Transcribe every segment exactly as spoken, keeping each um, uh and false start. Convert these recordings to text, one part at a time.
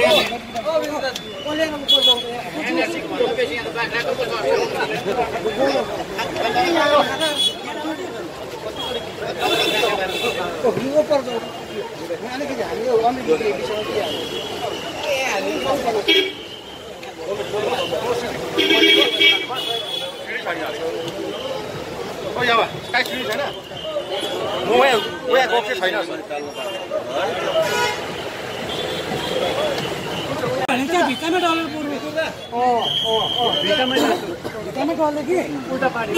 भित्तामा डलर पर्यो भित्तामा भित्तामा डलर कि उल्टा पारी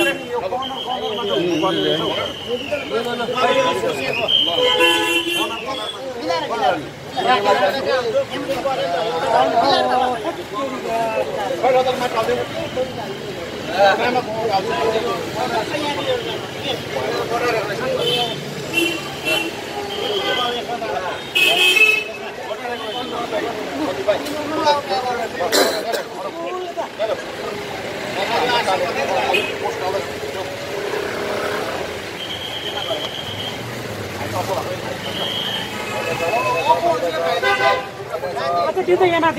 अच्छा त्यो त यहाँ माथि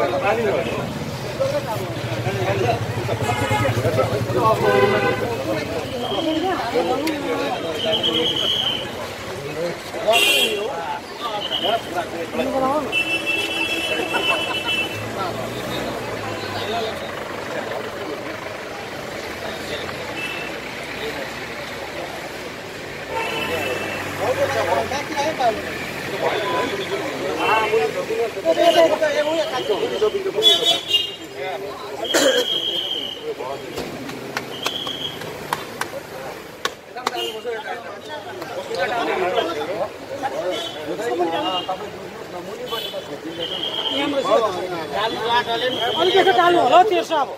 अलिकति टाल्नु होला तेर्सो अब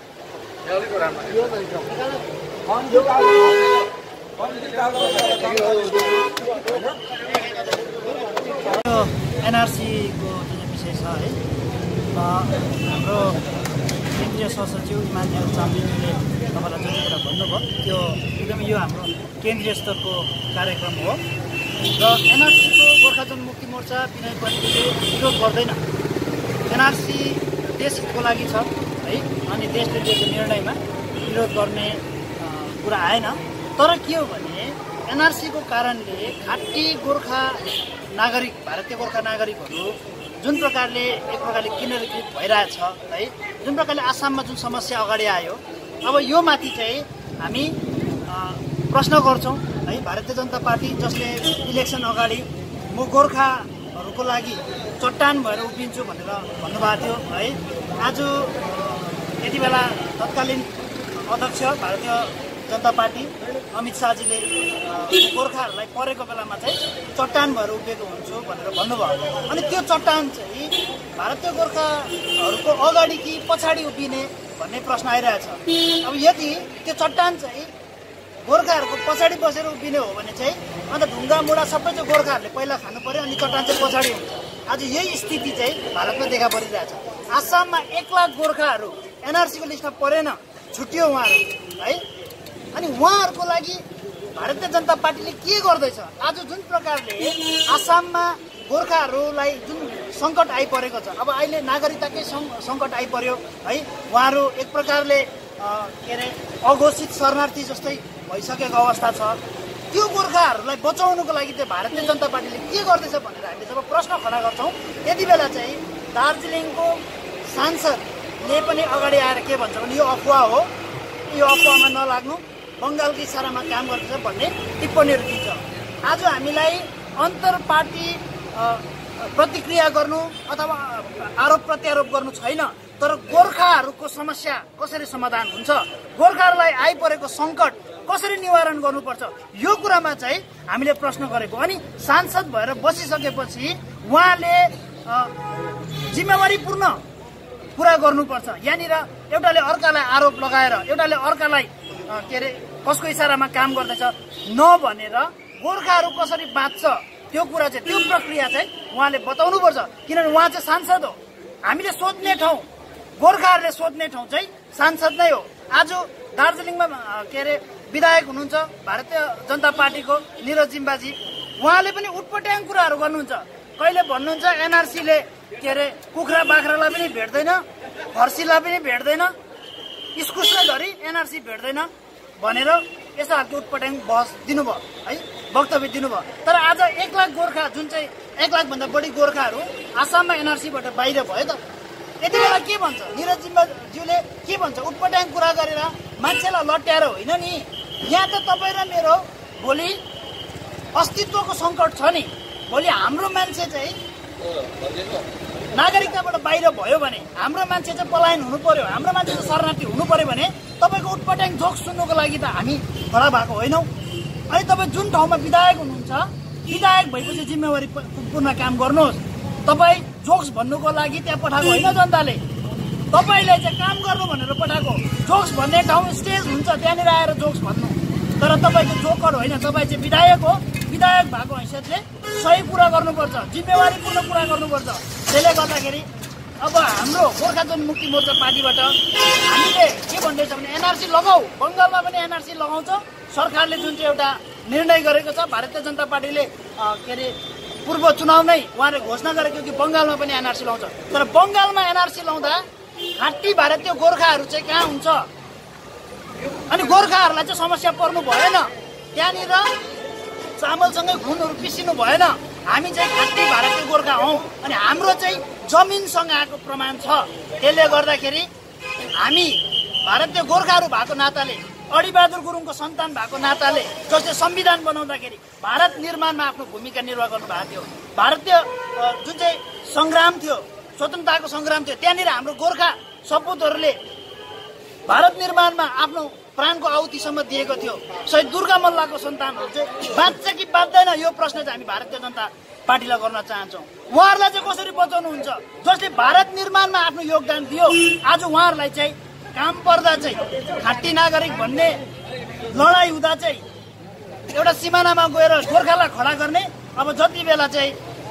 एनआरसी को जुन विषय छ है हाम्रो केन्द्रीय सहसचिव इमानदेव चामलिङले तपाईँलाई जुन कुरा भन्नुभयो त्यो एकदमै यो हाम्रो केन्द्रीय स्तरको कार्यक्रम हो र एनआरसीको गोर्खा जनमुक्ति मोर्चा विनय पण्डितले विरोध गर्दैन। एनआरसी देश हितको लागि छ है अनि देशले लिएको निर्णयमा विरोध गर्ने कुरा आएन। तर के हो भने एनआरसीको कारणले खाटी गोर्खा नागरिक भारतीय गोर्खा नागरिकहरू जुन प्रकारले एक प्रकारले किनेरिकृत भइरहेछ है जुन प्रकारले आसाममा जुन समस्या अगाडि आयो अब यो माथि चाहिँ हामी प्रश्न गर्छौँ है। भारतीय जनता पार्टी जसले इलेक्सन अगाडि म गोर्खाहरूको लागि चट्टान भएर उभिन्छु भनेर भन्नुभएको थियो है आज यति बेला तत्कालीन अध्यक्ष भारतीय जनता पार्टी अमित शाहजीले गोर्खाहरूलाई परेको बेलामा चाहिँ चट्टान भएर उभिएको हुन्छु भनेर भन्नुभयो। अनि त्यो चट्टान चाहिँ भारतीय गोर्खाहरूको अगाडि कि पछाडि उभिने भन्ने प्रश्न आइरहेछ। अब यदि त्यो चट्टान चाहिँ गोर्खाहरूको पछाडि बसेर उभिने हो भने चाहिँ अन्त ढुङ्गा मुढा सबै चाहिँ गोर्खाहरूले पहिला खानु पर्यो अनि चट्टान चाहिँ पछाडि हुन्छ। आज यही स्थिति चाहिँ भारतमा देखा परिरहेछ। आसाममा एक लाख गोर्खाहरू एनआरसीको लिस्टमा परेन, छुट्यो उहाँहरू है। अनि उहाँहरूको लागि भारतीय जनता पार्टीले के गर्दैछ? आज जुन प्रकारले आसाममा गोर्खाहरूलाई जुन सङ्कट आइपरेको छ, अब अहिले नागरिकताकै सङ्कट आइपर्यो है। उहाँहरू एक प्रकारले के अरे अघोषित शरणार्थी जस्तै भइसकेको अवस्था छ। त्यो गोर्खाहरूलाई बचाउनुको लागि चाहिँ भारतीय जनता पार्टीले के गर्दैछ भनेर हामीले जब प्रश्न खडा गर्छौँ यति बेला चाहिँ दार्जिलिङको सांसदले पनि अगाडि आएर के भन्छ भने यो अफवाह हो, यो अफवाहमा नलाग्नु, बङ्गालको इसारामा काम गर्दैछ भन्ने टिप्पणीहरू दिन्छ। आज हामीलाई अन्तर पार्टी प्रतिक्रिया गर्नु अथवा आरोप प्रत्यारोप गर्नु छैन, तर गोर्खाहरूको समस्या कसरी समाधान हुन्छ, गोर्खाहरूलाई आइपरेको सङ्कट कसरी निवारण गर्नुपर्छ यो कुरामा चाहिँ हामीले प्रश्न गरेको। अनि सांसद भएर बसिसकेपछि उहाँले जिम्मेवारीपूर्ण कुरा गर्नुपर्छ। यहाँनिर एउटाले अर्कालाई आरोप लगाएर एउटाले अर्कालाई के अरे कसको इसारामा काम गर्दैछ नभनेर गोर्खाहरू कसरी बाँच्छ त्यो कुरा चाहिँ त्यो प्रक्रिया चाहिँ उहाँले बताउनुपर्छ। किनभने उहाँ चाहिँ सांसद हो, हामीले सोध्ने ठाउँ गोर्खाहरूले सोध्ने ठाउँ चाहिँ सांसद नै हो। आज दार्जिलिङमा के अरे विधायक हुनुहुन्छ भारतीय जनता पार्टीको निरज जिम्बाजी, उहाँले पनि उटपट्याङ कुराहरू गर्नुहुन्छ। कहिले भन्नुहुन्छ एनआरसीले के अरे कुखुरा बाख्रालाई पनि भेट्दैन, फर्सीलाई पनि भेट्दैन, इस्कुसलाई धरी एनआरसी भेट्दैन भनेर यस्तो खालको उटपटाङ बहस दिनुभयो है, वक्तव्य दिनुभयो। तर आज एक लाख गोर्खा जुन चाहिँ एक लाखभन्दा बढी गोर्खाहरू आसाममा एनआरसीबाट बाहिर भयो त यति बेला के भन्छ निरज जिम्बाज्यूले के भन्छ? उटपटाङ कुरा गरेर मान्छेलाई लट्याएर होइन नि। यहाँ त तपाईँ र मेरो भोलि अस्तित्वको सङ्कट छ नि। भोलि हाम्रो मान्छे चाहिँ नागरिकताबाट बाहिर भयो भने, हाम्रो मान्छे चाहिँ पलायन हुनु पर्यो, हाम्रो मान्छे चाहिँ शरणार्थी हुनु पर्यो भने तपाईँको उटपटाङ जोक्स सुन्नुको लागि त हामी खडा भएको होइनौँ। अनि तपाईँ जुन ठाउँमा विधायक हुनुहुन्छ, विधायक भएपछि जिम्मेवारी पूर्ण काम गर्नुहोस्। तपाईँ जोक्स भन्नुको लागि त्यहाँ पठाएको होइन जनताले, तपाईँले चाहिँ काम गर्नु भनेर पठाएको। जोक्स भन्ने ठाउँ स्टेज हुन्छ, त्यहाँनिर आएर जोक्स भन्नु। तर तपाईँको जोकर होइन, तपाईँ चाहिँ विधायक हो। विधायक भएको हैसियतले सही कुरा गर्नुपर्छ, जिम्मेवारीपूर्ण कुरा गर्नुपर्छ। त्यसले गर्दाखेरि अब हाम्रो गोर्खा जनमुक्ति मोर्चा पार्टीबाट हामीले के भन्दैछ भने एनआरसी लगाऊ। बङ्गालमा पनि एनआरसी लगाउँछ। सरकारले जुन चाहिँ एउटा निर्णय गरेको छ, भारतीय जनता पार्टीले के अरे पूर्व चुनाव नै उहाँले घोषणा गरेको कि बङ्गालमा पनि एनआरसी लाउँछ। तर बङ्गालमा एनआरसी लाउँदा खाँटी भारतीय गोर्खाहरू चाहिँ कहाँ हुन्छ? अनि गोर्खाहरूलाई चाहिँ समस्या पर्नु भएन। त्यहाँनिर चामलसँगै खुनहरू पिसिनु भएन। हामी चाहिँ खाँटी भारतीय गोर्खा हौँ अनि हाम्रो चाहिँ जमिनसँग आएको प्रमाण छ। त्यसले गर्दाखेरि हामी भारतीय गोर्खाहरू भएको नाताले, अडिबहादुर गुरुङको सन्तान भएको नाताले, जसले संविधान बनाउँदाखेरि भारत निर्माणमा आफ्नो भूमिका निर्वाह गर्नुभएको थियो, भारतीय जुन चाहिँ सङ्ग्राम थियो, स्वतन्त्रताको सङ्ग्राम थियो, त्यहाँनिर हाम्रो गोर्खा सपुतहरूले भारत निर्माणमा आफ्नो प्राणको आहुतिसम्म दिएको थियो। शहीद दुर्गा मल्लको सन्तानहरू चाहिँ बाँच्छ कि बाँच्दैन, यो प्रश्न चाहिँ हामी भारतीय जनता पार्टीलाई गर्न चाहन्छौँ। उहाँहरूलाई चाहिँ कसरी बचाउनुहुन्छ? जसले भारत निर्माणमा आफ्नो योगदान दियो, आज उहाँहरूलाई चाहिँ काम पर्दा चाहिँ खाँटी नागरिक भन्ने लडाइँ हुँदा चाहिँ एउटा सिमानामा गएर गोर्खालाई खडा गर्ने, अब जति बेला चाहिँ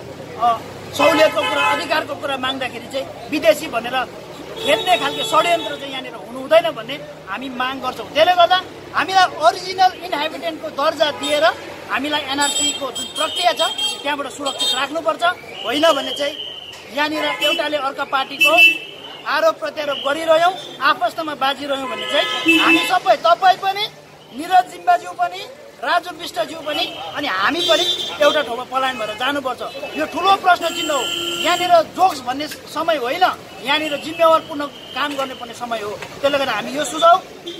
सहुलियतको कुरा, अधिकारको कुरा माग्दाखेरि चाहिँ विदेशी भनेर खेल्ने खालको षड्यन्त्र चाहिँ यहाँनिर हुनु हुँदैन भन्ने हामी माग गर्छौँ। त्यसले गर्दा हामीलाई ओरिजिनल इन्हेबिटेन्टको दर्जा दिएर हामीलाई एनआरसीको जुन प्रक्रिया छ त्यहाँबाट सुरक्षित राख्नुपर्छ। होइन भने चाहिँ यहाँनिर एउटाले अर्का पार्टीको आरोप प्रत्यारोप गरिरह्यौँ, आपस्तमा बाजिरह्यौँ भने चाहिँ हामी सबै, तपाईँ पनि, निरज जिम्बाज्यू पनि, राजु विष्टज्यू पनि अनि हामी पनि एउटा ठाउँमा पलायन भएर जानुपर्छ। यो ठुलो प्रश्न चिन्ह हो। यहाँनिर जोक्स भन्ने समय होइन, यहाँनिर जिम्मेवारपूर्ण काम गर्नुपर्ने समय हो। त्यसले गर्दा हामी यो सुझाव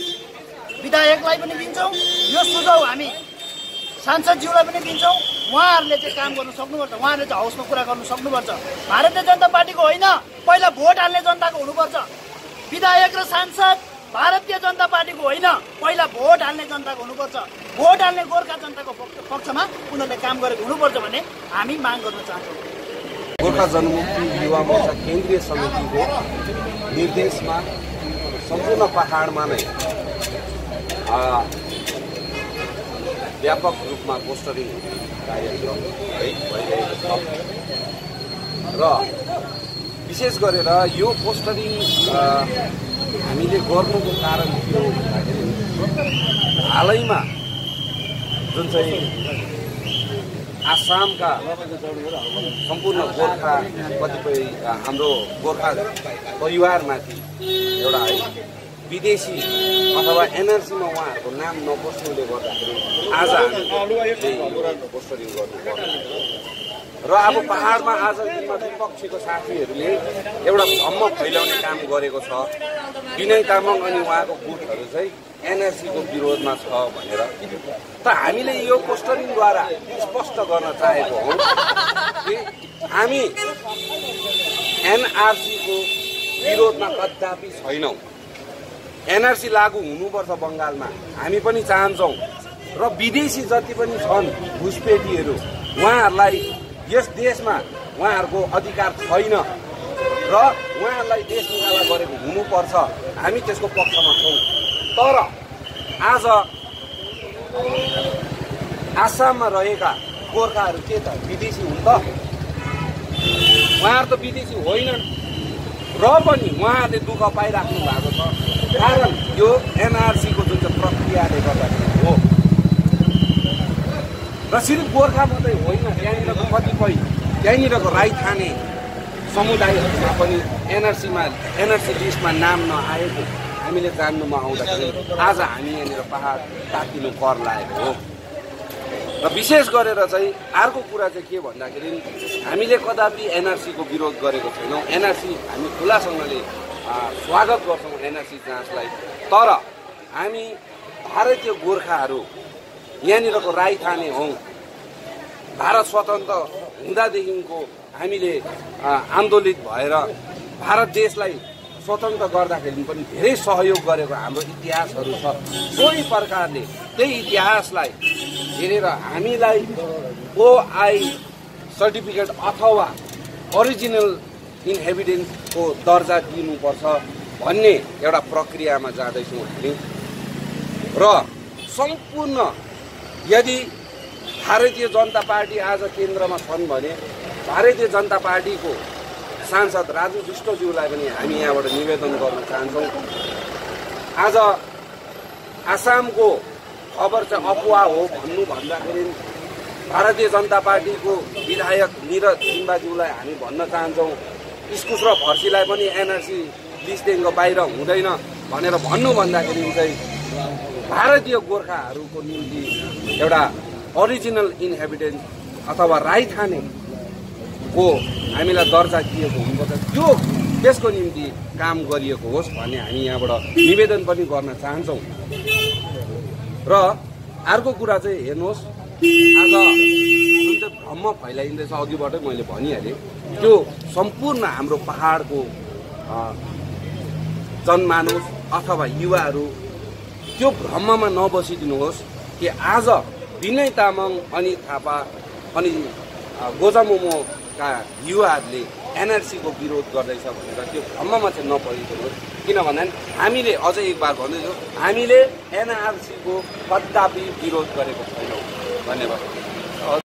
विधायकलाई पनि दिन्छौँ, यो सुझाव हामी सांसदज्यूलाई पनि दिन्छौँ। उहाँहरूले चाहिँ काम गर्नु सक्नुपर्छ, उहाँहरूले चाहिँ हाउसमा कुरा गर्नु सक्नुपर्छ। भारतीय जनता पार्टीको होइन, पहिला भोट हाल्ने जनताको हुनुपर्छ। विधायक र सांसद भारतीय जनता पार्टीको होइन, पहिला भोट हाल्ने जनताको हुनुपर्छ। भोट हाल्ने गोर्खा जनताको पक्षमा उनीहरूले काम गरेको हुनुपर्छ भन्ने हामी माग गर्न चाहन्छौँ। गोर्खा जनमुक्ति युवा मोर्चा केन्द्रीय समितिको निर्देशमा सम्पूर्ण पहाडमा नै व्यापक रूपमा पोस्टरिङ कार्यक्रम है भइरहेको छ र विशेष गरेर यो पोस्टरिङ हामीले गर्नुको कारण के हो भन्दाखेरि हालैमा जुन चाहिँ आसामका सम्पूर्ण गोर्खा कतिपय हाम्रो गोर्खा परिवारमाथि एउटा है विदेशी अथवा एनआरसीमा उहाँहरूको नाम नपस्नुले गर्दाखेरि आज हामी पोस्टरिङ गर्नुपर्छ र अब पहाडमा आज विपक्षीको साथीहरूले एउटा भ्रम फैलाउने काम गरेको छ। विनय तामाङ अनि उहाँको गुटहरू चाहिँ एनआरसीको विरोधमा छ भनेर। त हामीले यो पोस्टरिङद्वारा स्पष्ट गर्न चाहेको हौँ कि हामी एनआरसीको विरोधमा कदापि छैनौँ। एनआरसी लागू हुनुपर्छ बङ्गालमा, हामी पनि चाहन्छौँ। र विदेशी जति पनि छन् घुसपेटीहरू, उहाँहरूलाई यस देशमा उहाँहरूको अधिकार छैन र उहाँहरूलाई देश निकाला गरेको हुनुपर्छ। हामी त्यसको पक्षमा छौँ। तर आज आसाममा रहेका गोर्खाहरू के त विदेशी हुन् त? उहाँहरू त विदेशी होइनन् र पनि उहाँहरूले दुःख पाइराख्नु भएको छ। कारण यो एनआरसीको जुन चाहिँ प्रक्रियाले गर्दाखेरि हो। र सिर्फ गोर्खा मात्रै होइन, त्यहाँनिर कतिपय त्यहीँनिरको राईथाने समुदायहरूमा पनि एनआरसीमा एनआरसी लिस्टमा नाम नआएको हामीले जान्नुमा आउँदाखेरि आज हामी यहाँनिर पहाड ताकिनु कर लागेको हो। र विशेष गरेर चाहिँ अर्को कुरा चाहिँ के भन्दाखेरि हामीले कदापि एनआरसीको विरोध गरेको छैनौँ। एनआरसी हामी खुलासँगले स्वागत गर्छौँ एनआरसी जाँचलाई। तर हामी भारतीय गोर्खाहरू यहाँनिरको राईथाने हौँ। भारत स्वतन्त्र हुँदादेखिको हामीले आन्दोलित भएर भारत देशलाई स्वतन्त्र गर्दाखेरि पनि धेरै सहयोग गरेको हाम्रो इतिहासहरू छ। सोही प्रकारले त्यही इतिहासलाई हेरेर हामीलाई ओआई सर्टिफिकेट अथवा ओरिजिनल इन्हेबिटेन्सको दर्जा दिनुपर्छ भन्ने एउटा प्रक्रियामा जाँदैछौँ हामी। र सम्पूर्ण यदि भारतीय जनता पार्टी आज केन्द्रमा छन् भने भारतीय जनता पार्टीको सांसद राजु विष्टज्यूलाई पनि हामी यहाँबाट निवेदन गर्न चाहन्छौँ। आज आसामको खबर चाहिँ अफवाह हो भन्नु भन्दाखेरि भारतीय जनता पार्टीको विधायक निरज जिम्बाज्यूलाई हामी भन्न चाहन्छौँ इस्कुस र फर्सीलाई पनि एनआरसी लिस्टदेखिको बाहिर हुँदैन भनेर भन्नु भन्दाखेरि चाहिँ भारतीय गोर्खाहरूको निम्ति एउटा ओरिजिनल इन्हेबिटेन्स अथवा राईथानेको हामीलाई दर्जा दिएको हुनुपर्छ। त्यो त्यसको निम्ति काम गरिएको होस् भन्ने हामी यहाँबाट निवेदन पनि गर्न चाहन्छौँ। र अर्को कुरा चाहिँ हेर्नुहोस्, आज जुन चाहिँ भ्रम फैलाइँदैछ अघिबाटै मैले भनिहालेँ, त्यो सम्पूर्ण हाम्रो पहाडको जनमानस अथवा युवाहरू त्यो भ्रममा नबसिदिनुहोस् कि आज विनय तामाङ, अनित थापा अनि गोजामोमोका युवाहरूले एनआरसीको विरोध गर्दैछ भनेर त्यो भ्रममा चाहिँ नपरिदिनुहोस्। किनभने हामीले अझै एक बार भन्दैछौँ, हामीले एनआरसीको कदापि विरोध गरेको छैनौँ। धन्यवाद।